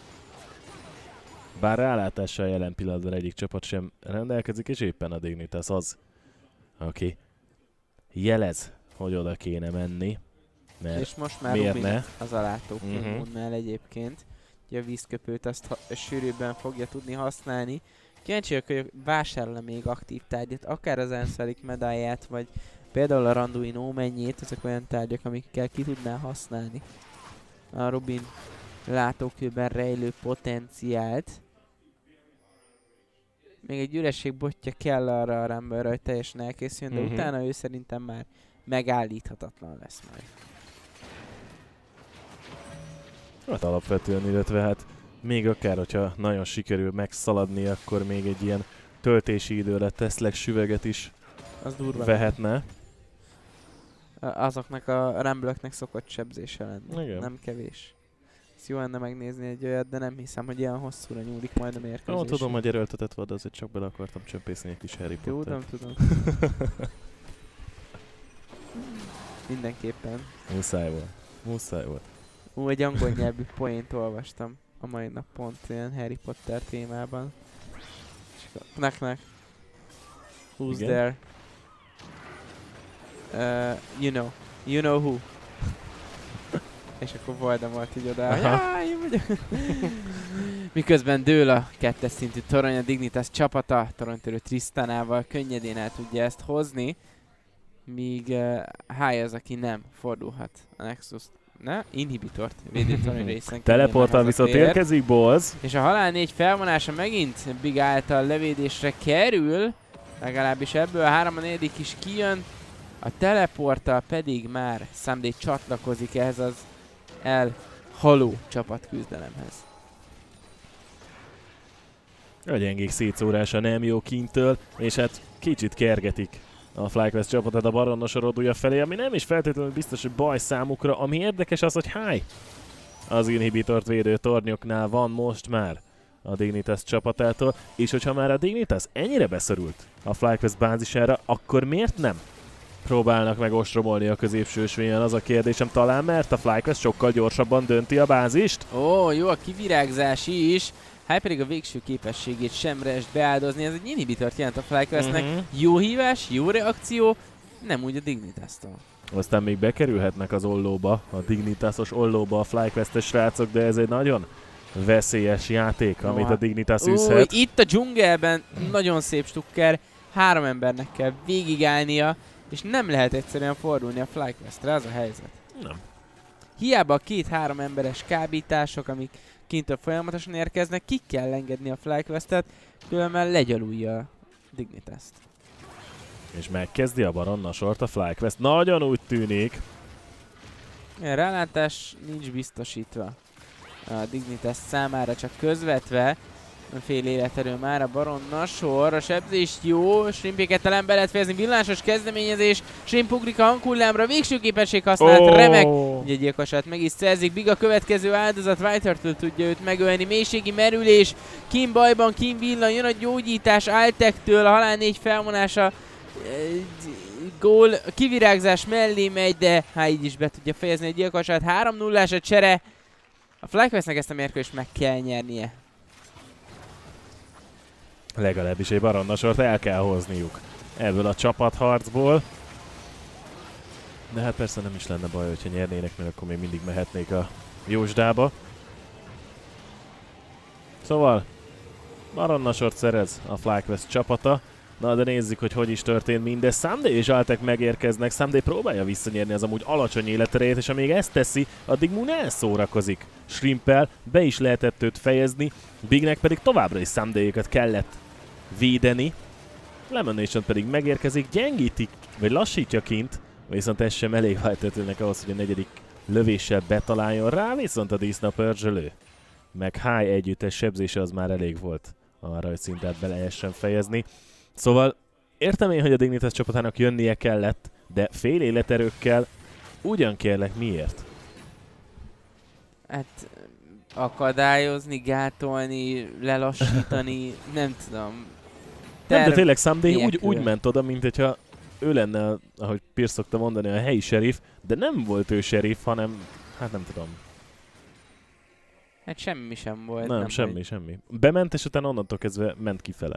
Bár rálátással jelen pillanatban egyik csapat sem rendelkezik, és éppen a Dignitas az, aki jelez, hogy oda kéne menni. Mert és most már Rubin az alátóként uh-huh. Moonnál egyébként. Ugye a vízköpőt azt ha- sűrűbben fogja tudni használni. Kíváncsiak, hogy vásárol-e még aktív tárgyat, akár az Ensfelik medálját, vagy például a Randuin ómennyét, ezek olyan tárgyak, amikkel ki tudná használni a Rubin látókőben rejlő potenciált. Még egy üresség botja kell arra a Rumble-ra, hogy teljesen elkészüljön, de uh-huh. utána ő szerintem már megállíthatatlan lesz majd. Hát alapvetően, illetve hát még akár, hogyha nagyon sikerül megszaladni, akkor még egy ilyen töltési időre Tesla süveget is az durva vehetne. Azoknak a Rumble-öknek szokott sebzése lenni. Igen. Nem kevés. Ez jó lenne megnézni egy olyat, de nem hiszem, hogy ilyen hosszúra nyúlik majd a mérkőzés. Jó, tudom, hogy erőltetett volt, azért csak bele akartam csömpészni egy kis Harry Potter. Tudom, tudom. Mindenképpen. Muszáj volt. Muszáj volt. Ú, egy angol nyelvű poént olvastam a mai nap pont ilyen Harry Potter témában. Knack-knack. Who's Igen? there? Uh, you know. You know who. És akkor Voldemort így oda, jaj, én vagyok. Miközben dől a kettes szintű torony, a Dignitas csapata toronytörő Tristanával könnyedén el tudja ezt hozni, míg uh, High az, aki nem fordulhat a Nexus. Ne? Inhibitort védő torony részen. Teleporttal viszont érkezik Bolz. És a halál négy felvonása megint Big által levédésre kerül, legalábbis ebből a három a negyedik is kijön. A teleporttal pedig már Someday csatlakozik ehhez az elhaló csapatküzdelemhez. A gyengék szétszórása nem jó Kintől, és hát kicsit kergetik a FlyQuest csapatát a baronna sorodúja felé, ami nem is feltétlenül biztos, hogy baj számukra. Ami érdekes az, hogy High az inhibitort védő tornyoknál van most már a Dignitas csapatától, és hogyha már a Dignitas ennyire beszorult a FlyQuest bázisára, akkor miért nem próbálnak meg ostromolni a középső ösvényen, az a kérdésem talán, mert a FlyQuest sokkal gyorsabban dönti a bázist. Ó, jó a kivirágzás is. Hát pedig a végső képességét sem rest beáldozni, ez egy inhibitort jelent a FlyQuestnek. Mhm. Jó hívás, jó reakció, nem úgy a Dignitas-tól. Aztán még bekerülhetnek az ollóba, a Dignitas-os ollóba a FlyQuest-es srácok, de ez egy nagyon veszélyes játék, Jó, amit a hát- Dignitas Ó, üzhet. itt a dzsungelben nagyon szép stukker, három embernek kell végigállnia, és nem lehet egyszerűen fordulni a FlyQuestre, az a helyzet. Nem. Hiába a két-három emberes kábítások, amik kintől folyamatosan érkeznek, ki kell engedni a FlyQuestet, különben legyalulja a Dignitas-t. És megkezdi a baronna sort a FlyQuest. Nagyon úgy tűnik. A rálátás nincs biztosítva a Dignitas számára, csak közvetve. Fél életerő már a baronna sor, a sebzés jó, Shrimpéket talán be lehet fejezni, villásos kezdeményezés, Shrimp ugrik a hanghullámra, végső képesség használt, Ó. remek! Ugye gyilkosát meg is szerzik, Big a következő áldozat, Whitertől tudja őt megölni, mélységi merülés, Kim bajban, Kim villan, jön a gyógyítás, Altektől, a halál négy felvonása, gól, kivirágzás mellé megy, de hát így is be tudja fejezni a gyilkosát, három nullás a csere, a FlyQuestnek ezt a mérkőzést meg kell nyernie. Legalábbis egy baronna sort el kell hozniuk ebből a csapatharcból. De hát persze nem is lenne baj, hogyha nyernének, mert akkor még mindig mehetnék a jósdába. Szóval baronna sort szerez a FlyQuest csapata. Na de nézzük, hogy hogy is történt mindez. Ssumday és Altek megérkeznek. Ssumday próbálja visszanyerni az amúgy alacsony életerejét, és amíg ezt teszi, addig Moon elszórakozik. Shrimpel be is lehetett őt fejezni, Bignek pedig továbbra is Ssumdayékat kellett védeni. Lemonation pedig megérkezik, gyengítik, vagy lassítja kint, viszont ez sem elég Whitertőnek ahhoz, hogy a negyedik lövéssel betaláljon rá, viszont a Disna pörzsölő. Meg High együttes sebzése az már elég volt arra, hogy szintát be lehessen fejezni. Szóval értem én, hogy a Dignitas csapatának jönnie kellett, de fél életerőkkel ugyan kérlek miért? Hát akadályozni, gátolni, lelassítani, nem tudom. Nem, de tényleg Ssumday úgy, nélkül. úgy ment oda, mint hogyha ő lenne, a- ahogy Pierce szokta mondani, a helyi sheriff, de nem volt ő sheriff, hanem, hát nem tudom. Hát semmi sem volt. Nem, semmi, hogy- semmi. Bement, és utána onnantól kezdve ment kifele.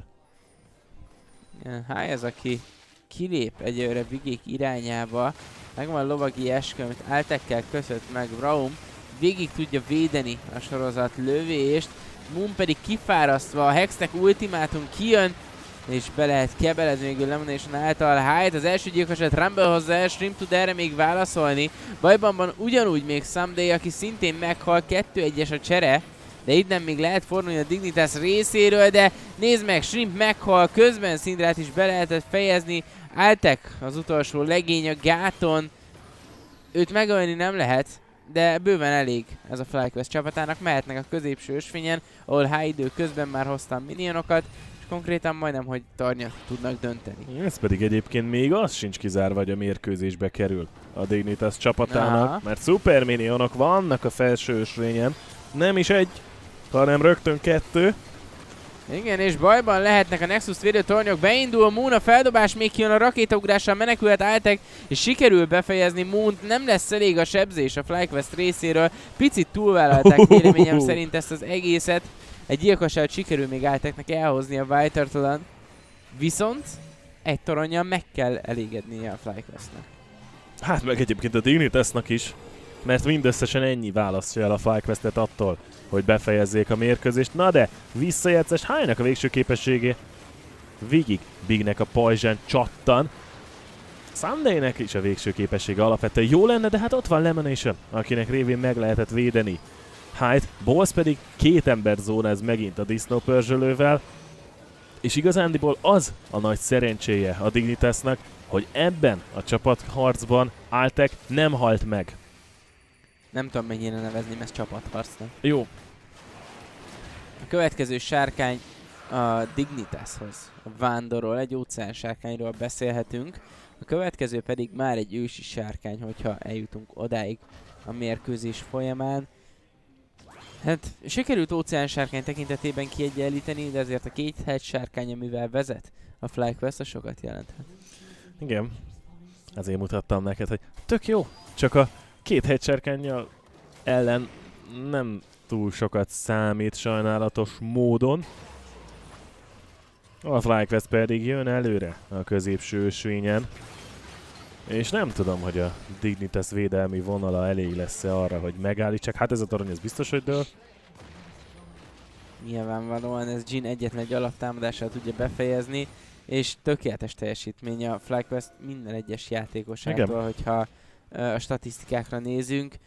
Ilyen High az, aki kilép egyőre Bigék irányába. Megvan a lovagi eskü, amit Altekkel kötött meg Braum. Végig tudja védeni a sorozat lövést. Moon pedig kifárasztva, a Hexnek ultimátum kijön, és be lehet kebelezni végül Lemonation által Hyde. Az első gyilkosat Rumble hozza el, Shrimp tud erre még válaszolni. Bajban van ugyanúgy még Ssumday, aki szintén meghal, kettő egyes a csere. De innen még lehet fordulni a Dignitas részéről, de nézd meg, Shrimp meghal, közben Syndrát is be lehetett fejezni. Altek az utolsó legény a gáton. Őt megölni nem lehet, de bőven elég ez a FlyQuest csapatának. Mehetnek a középső ösvényen, ahol High idő közben már hoztam minionokat, és konkrétan majdnem, hogy tornyot tudnak dönteni. Ez pedig egyébként még az sincs kizárva, hogy a mérkőzésbe kerül a Dignitas csapatának, Aha. mert szuper minionok vannak a felső ösvényen. Nem is egy, hanem rögtön kettő. Igen, és bajban lehetnek a Nexus védő tornyok, beindul Moon, a feldobás még kijön a rakétaugrással, menekülhet Altek, és sikerül befejezni Moont, nem lesz elég a sebzés a FlyQuest részéről, picit túlvállalták véleményem szerint ezt az egészet, egy gyilkosságot sikerül még Alteknek elhozni a Whitertől, viszont egy toronnyal meg kell elégednie a FlyQuestnek. Hát meg egyébként a Dignitasnak is, mert mindösszesen ennyi választja el a FlyQuestet attól, hogy befejezzék a mérkőzést. Na de, visszajátszás, High-nak a végső képessége végig Bignek a pajzsán csattan. Ssumdaynek is a végső képessége alapvetően jó lenne, de hát ott van Lemonation, akinek révén meg lehetett védeni Hyde. Balls pedig két ember zónáz megint a Disno pörzsölővel, és igazándiból az a nagy szerencséje a Dignitasnak, hogy ebben a csapatharcban Altek nem halt meg. Nem tudom mennyire nevezni ezt csapatharcnak. Jó, A következő sárkány a Dignitashoz vándorol, egy óceán sárkányról beszélhetünk. A következő pedig már egy ősi sárkány, hogyha eljutunk odáig a mérkőzés folyamán. Hát sikerült óceán sárkány tekintetében kiegyenlíteni, de azért a két hegy sárkány, amivel vezet a FlyQuest, az sokat jelenthet. igen. Ezért mutattam neked, hogy tök jó, csak a két hegysárkánnyal ellen nem túl sokat számít sajnálatos módon. A FlyQuest pedig jön előre a középső ösvényen. És nem tudom, hogy a Dignitas védelmi vonala elég lesz-e arra, hogy megállítsák. Hát ez a torony, ez biztos, hogy dől. Nyilvánvalóan ez Jhin egyetlen egy alaptámadással tudja befejezni, és tökéletes teljesítmény a FlyQuest minden egyes játékosától, hogyha uh, a statisztikákra nézünk.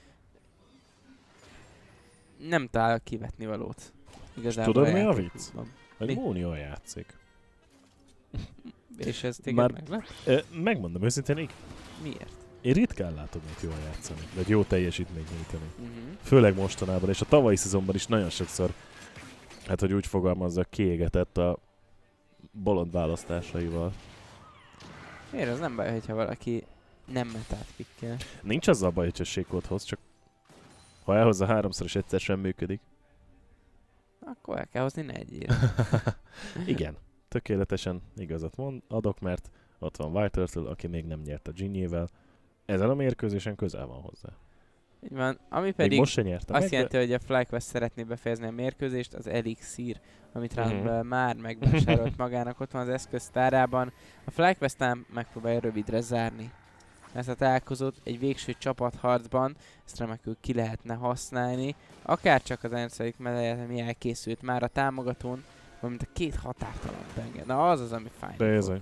Nem talál kivetni valót. Igazából tudod mi a vicc? Hogy mi? Moon jól játszik. És ez téged Már meg lett? Ö, megmondom őszintén, így. Miért? Én ritkán látom őt jól játszani, vagy jó teljesítményt nyújtani. Uh-huh. Főleg mostanában, és a tavalyi szezonban is nagyon sokszor, hát hogy úgy fogalmazzak, kiégetett a bolond választásaival. Miért? Az nem baj, hogyha valaki nem metát pikkel. Nincs azzal baj, hogyha sékot hoz, csak ha elhozza háromszor és egyszer sem működik. Akkor el kell hozni ne egyére. Igen, tökéletesen igazat mond, adok, mert ott van White Turtle, aki még nem nyert a Jhinjével. Ezen a mérkőzésen közel van hozzá. Így van, ami Pedig pedig most se nyerte azt meg, jelenti, de... hogy a FlyQuest szeretné befejezni a mérkőzést, az Elixir, amit Mhm. Rumble már megvásárolt magának, ott van az eszköztárában. A FlyQuest ám megpróbálja rövidre zárni ezt a találkozót egy végső csapatharcban, ezt remekül ki lehetne használni. Akár csak az Enszalik medejet, ami elkészült már a támogatón, valamint a két határtalan penge. Na az az, ami fáj. Bizony.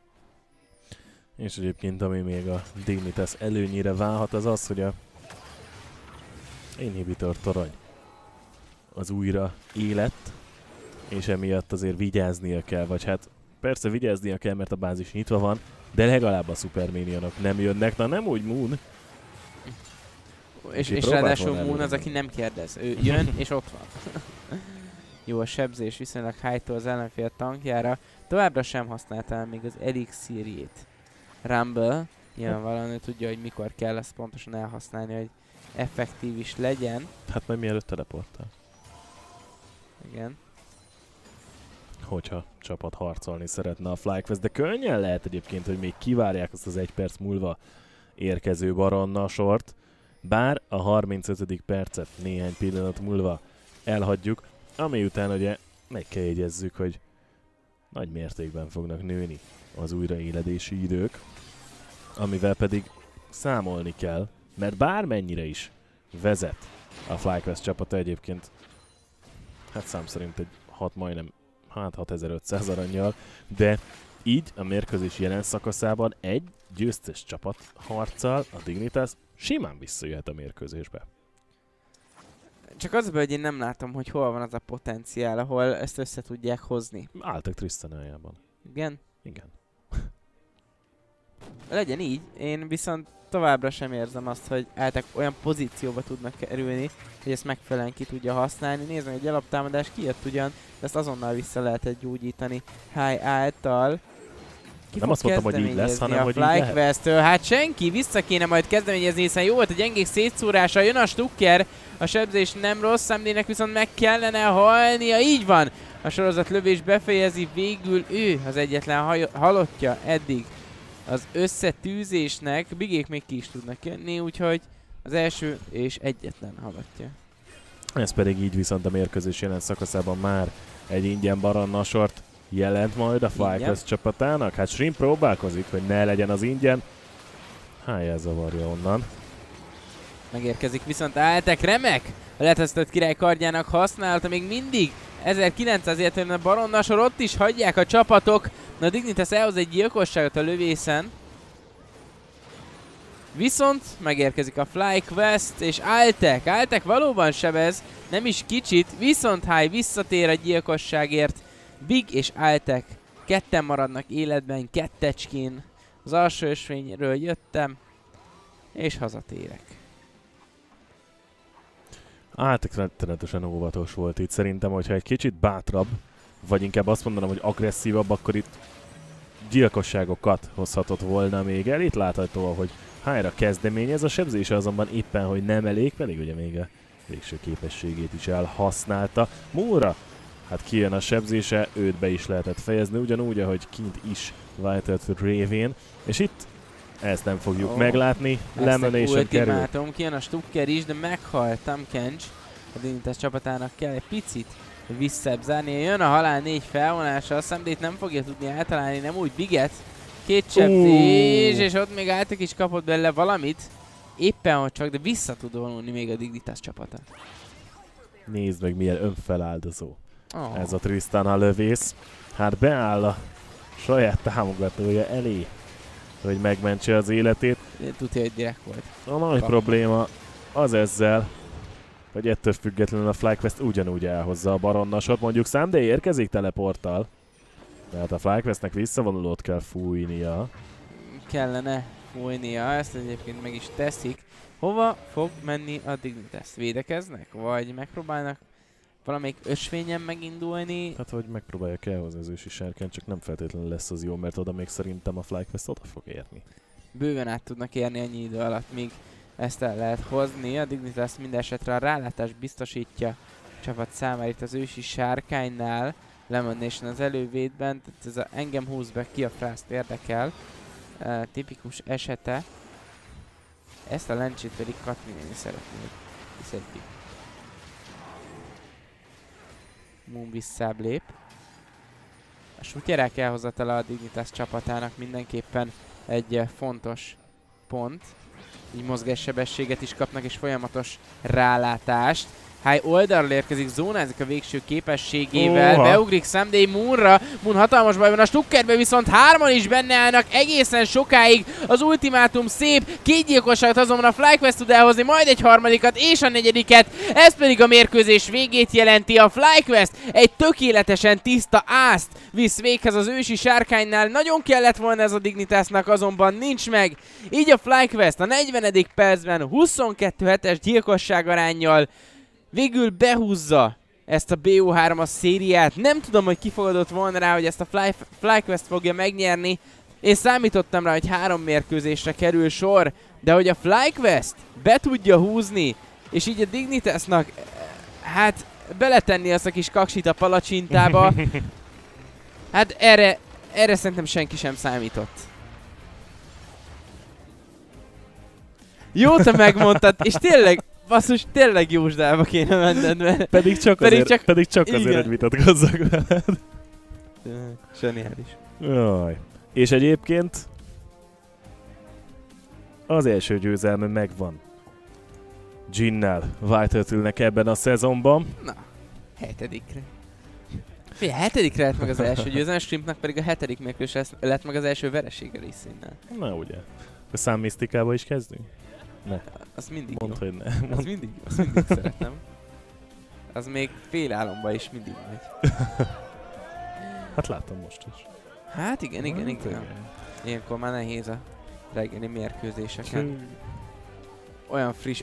És egyébként ami még a Dignitas előnyére válhat, az az, hogy a Inhibitor torony az újra élet, és emiatt azért vigyáznia kell, vagy hát persze vigyáznia kell, mert a bázis nyitva van, de legalább a Superminionok nem jönnek, na nem úgy Moon. És, Úgyhogy és próbált ráadásul volna Moon az, elővenni. aki nem kérdez. Ő jön, és ott van. Jó, a sebzés viszonylag high-tól az ellenfél tankjára. Továbbra sem használta el még az elixírjét. Rumble nyilvánvalóan ő tudja, hogy mikor kell ezt pontosan elhasználni, hogy effektív is legyen. Hát majd mielőtt teleportál. Igen. Hogyha csapat harcolni szeretne a FlyQuest, de könnyen lehet egyébként, hogy még kivárják azt az egy perc múlva érkező baronna sort, bár a harmincötödik percet néhány pillanat múlva elhagyjuk, ami után ugye meg kell jegyezzük, hogy nagy mértékben fognak nőni az újraéledési idők, amivel pedig számolni kell, mert bármennyire is vezet a FlyQuest csapata egyébként, hát szám szerint egy hat majdnem, hát hatezer-ötszáz arannyal, de így a mérkőzés jelen szakaszában egy győztes csapat harccal a Dignitas simán visszajöhet a mérkőzésbe. Csak az a baj, hogy én nem látom, hogy hol van az a potenciál, ahol ezt össze tudják hozni. Álltak Tristanájában. Igen? Igen. Legyen így, én viszont továbbra sem érzem azt, hogy álltak olyan pozícióba tudnak kerülni, hogy ezt megfelelően ki tudja használni. Nézd meg, egy alaptámadás kijött ugyan, de ezt azonnal vissza lehetett gyógyítani High által. Ki Nem azt mondtam, hogy így lesz, hanem a hogy így lehet. FlyQuest-től? Hát senki, vissza kéne majd kezdeményezni, hiszen jó volt a gyengék szétszórása, jön a Stukker, a sebzés nem rossz, Emlének viszont meg kellene halnia, így van! A sorozat lövés befejezi, végül ő az egyetlen haj- halottja eddig az összetűzésnek. Bigék még ki is tudnak jönni, úgyhogy az első és egyetlen halottja. Ez pedig így viszont a mérkőzés jelen szakaszában már egy ingyen baronna sort jelent majd a FlyQuest csapatának. Hát Shrimp próbálkozik, hogy ne legyen az ingyen. Háj, zavarja onnan. Megérkezik viszont Áltek, remek! A letesztelt király kardjának használata még mindig ezerkilencszáz értelme a baronnasor, ott is hagyják a csapatok. Na Dignitas elhoz egy gyilkosságot a lövészen. Viszont megérkezik a FlyQuest és Áltek. Áltek valóban sebez, nem is kicsit, viszont High visszatér a gyilkosságért. Big és Áltek ketten maradnak életben, kettecskén. Az alsó ösvényről jöttem, és hazatérek. Áltek rettenetesen óvatos volt itt. Szerintem, hogyha egy kicsit bátrabb, vagy inkább azt mondanám, hogy agresszívabb, akkor itt gyilkosságokat hozhatott volna még el. Itt látható, hogy High-ra kezdeményez, a sebzése azonban éppen, hogy nem elég, pedig ugye még a végső képességét is elhasználta. Moonra, hát kijön a sebzése, őt be is lehetett fejezni, ugyanúgy, ahogy kint is White révén. És itt Ezt nem fogjuk oh. meglátni. Lemonation kerül. Ultimátum, kijön a Stukker is, de meghalt Tahm a Dignitas csapatának kell egy picit visszebb zárni. Jön a halál négy felvonása, a Ssumday nem fogja tudni eltalálni, nem úgy Biget. Két sebzés, uh. és ott még Áltek is kapott belőle valamit. Éppen hogy csak, de vissza tud vonulni még a Dignitas csapata. Nézd meg, milyen önfeláldozó. Oh. Ez a Tristan a lövész. Hát beáll a saját támogatója elé, hogy megmentse az életét. Tudja, hogy direkt volt. A nagy Kap. probléma az ezzel, hogy ettől függetlenül a FlyQuest ugyanúgy elhozza a baronnasot. Mondjuk Ssumday érkezik teleporttal, mert a FlyQuestnek visszavonulót kell fújnia. Kellene fújnia, ezt egyébként meg is teszik. Hova fog menni a Dignitas? Védekeznek? Vagy megpróbálnak valamelyik ösvényen megindulni? Hát, hogy megpróbálják elhozni az ősi sárkányt, csak nem feltétlenül lesz az jó, mert oda még szerintem a FlyQuest oda fog érni. Bőven át tudnak érni ennyi idő alatt, míg ezt el lehet hozni. A Dignitas minden esetre a rálátást biztosítja a csapat számára itt az ősi sárkánynál. Lemonation az elővédben, tehát ez a engem húz be, ki a frászt érdekel. Uh, tipikus esete. Ezt a lencsét pedig Katmi néni szeretnék kiszedjük. Moon visszább lép. A sutyerák elhozatala a Dignitas csapatának mindenképpen egy uh, fontos pont. Így mozgássebességet is kapnak és folyamatos rálátást. High oldalról érkezik, zónázik a végső képességével, Oha. beugrik Ssumday Moonra, Moon hatalmas bajban, a Stukkerbe viszont hárman is benne állnak egészen sokáig, az ultimátum szép, két gyilkosságot azonban a FlyQuest tud elhozni, majd egy harmadikat és a negyediket, ez pedig a mérkőzés végét jelenti. A FlyQuest egy tökéletesen tiszta ászt visz véghez az ősi sárkánynál, nagyon kellett volna ez a Dignitasnak, azonban nincs meg, így a FlyQuest a negyvenedik percben huszonkettő hetes gyilkosságaránnyal végül behúzza ezt a bé o hármas szériát. Nem tudom, hogy ki fogadott volna rá, hogy ezt a Fly FlyQuest fogja megnyerni. Én számítottam rá, hogy három mérkőzésre kerül sor, de hogy a FlyQuest be tudja húzni, és így a Dignitasnak hát beletenni azt a kis kaksit a palacsintába, hát erre, erre szerintem senki sem számított. Jó, te megmondtad, és tényleg basszus, tényleg jósdálba kéne menned, mert... Pedig csak pedig azért, csak, pedig csak azért hogy vitatkozzak veled. Zseniális. Jaj. És egyébként az első győzelme megvan. Jinnel, White Turtle-nek ebben a szezonban. Na, hetedikre. Fé, hetedikre lett meg az első győzelme, Shrimpnak pedig a hetedik mérkőzés lett meg az első veresége részénnel. Na ugye. A számmisztikába is kezdünk? Ne. Az mindig Mondd, jó. hogy ne. Az mindig, az mindig szeretem. Az még fél álomba is mindig megy. Hát láttam most is. Hát igen, igen, igen. igen. Ilyenkor már nehéz a reggeli mérkőzéseken. Olyan friss...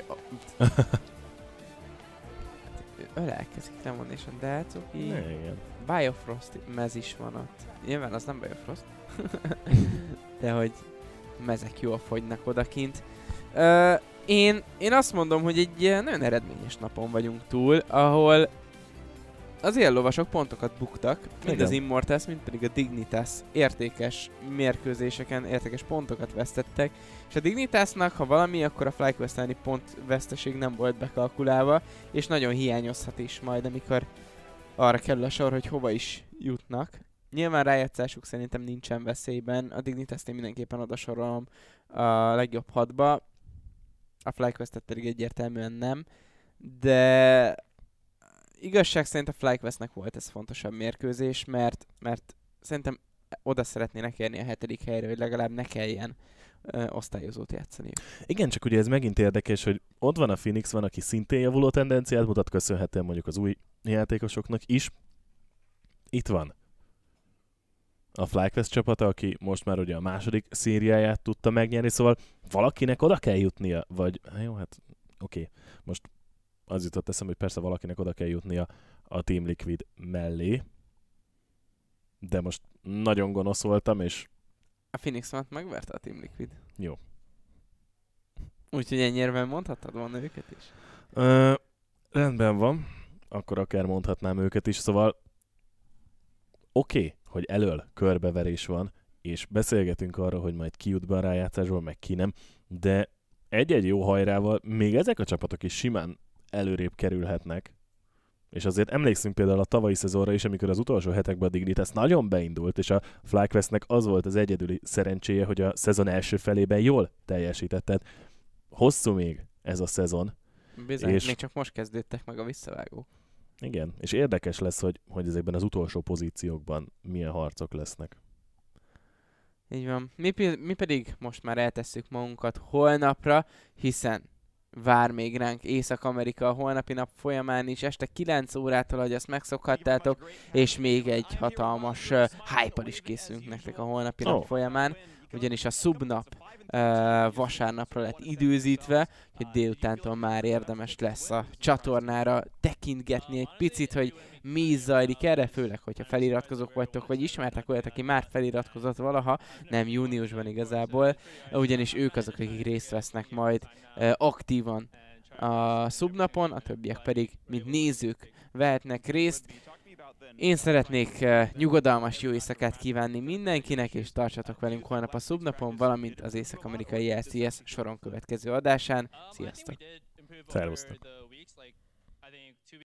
Ölelkezik, Lemonation, de Deacuki... Igen. Biofrost mez is van ott. Nyilván az nem Biofrost. De hogy mezek jól fogynak odakint. Uh, én, én azt mondom, hogy egy nagyon eredményes napon vagyunk túl, ahol az éllovasok pontokat buktak, mind Igen. az Immortals, mind pedig a Dignitas értékes mérkőzéseken értékes pontokat vesztettek, és a Dignitasnak, ha valami, akkor a FlyQuest elleni pont veszteség nem volt bekalkulálva, és nagyon hiányozhat is majd, amikor arra kerül a sor, hogy hova is jutnak. Nyilván rájátszásuk szerintem nincsen veszélyben, a Dignitas-nél mindenképpen oda sorolom a legjobb hatba, a FlyQuest-et pedig egyértelműen nem, de igazság szerint a FlyQuestnek volt ez fontosabb mérkőzés, mert, mert szerintem oda szeretnének érni a hetedik helyre, hogy legalább ne kelljen ö, osztályozót játszani. Igen, csak ugye ez megint érdekes, hogy ott van a Phoenix, van, aki szintén javuló tendenciát mutat, köszönhetően mondjuk az új játékosoknak is. Itt van a FlyQuest csapata, aki most már ugye a második szériáját tudta megnyerni, szóval valakinek oda kell jutnia, vagy jó, hát oké, okay. Most az jutott eszembe, hogy persze valakinek oda kell jutnia a Team Liquid mellé, de most nagyon gonosz voltam, és... A Phoenix-ot megverte a Team Liquid. Jó. Úgyhogy ennyire mondhattad volna őket is? Ö, rendben van, akkor akár mondhatnám őket is, szóval oké, okay, hogy elől körbeverés van, és beszélgetünk arról, hogy majd ki jut be a rájátszásból, meg ki nem, de egy-egy jó hajrával még ezek a csapatok is simán előrébb kerülhetnek. És azért emlékszünk például a tavalyi szezonra is, amikor az utolsó hetekben a Dignitas nagyon beindult, és a FlyQuestnek az volt az egyedüli szerencséje, hogy a szezon első felében jól teljesített. Tehát hosszú még ez a szezon. Bizony, és még csak most kezdődtek meg a visszavágók. Igen, és érdekes lesz, hogy, hogy ezekben az utolsó pozíciókban milyen harcok lesznek. Így van. Mi, mi pedig most már eltesszük magunkat holnapra, hiszen vár még ránk Észak-Amerika a holnapi nap folyamán is, este kilenc órától, hogy azt megszokhattátok, és még egy hatalmas uh, hype-al is készülünk nektek a holnapi oh. nap folyamán, ugyanis a szubnap uh, vasárnapra lett időzítve, hogy délutántól már érdemes lesz a csatornára tekintgetni egy picit, hogy mi is zajlik erre, főleg, hogyha feliratkozók vagytok, vagy ismertek olyat, aki már feliratkozott valaha, nem júniusban igazából, ugyanis ők azok, akik részt vesznek majd uh, aktívan a szubnapon, a többiek pedig, mint nézők, vehetnek részt. Én szeretnék uh, nyugodalmas jó éjszakát kívánni mindenkinek, és tartsatok velünk holnap a szubnapon, valamint az észak-amerikai el cé es soron következő adásán. Sziasztok! Szervusztok!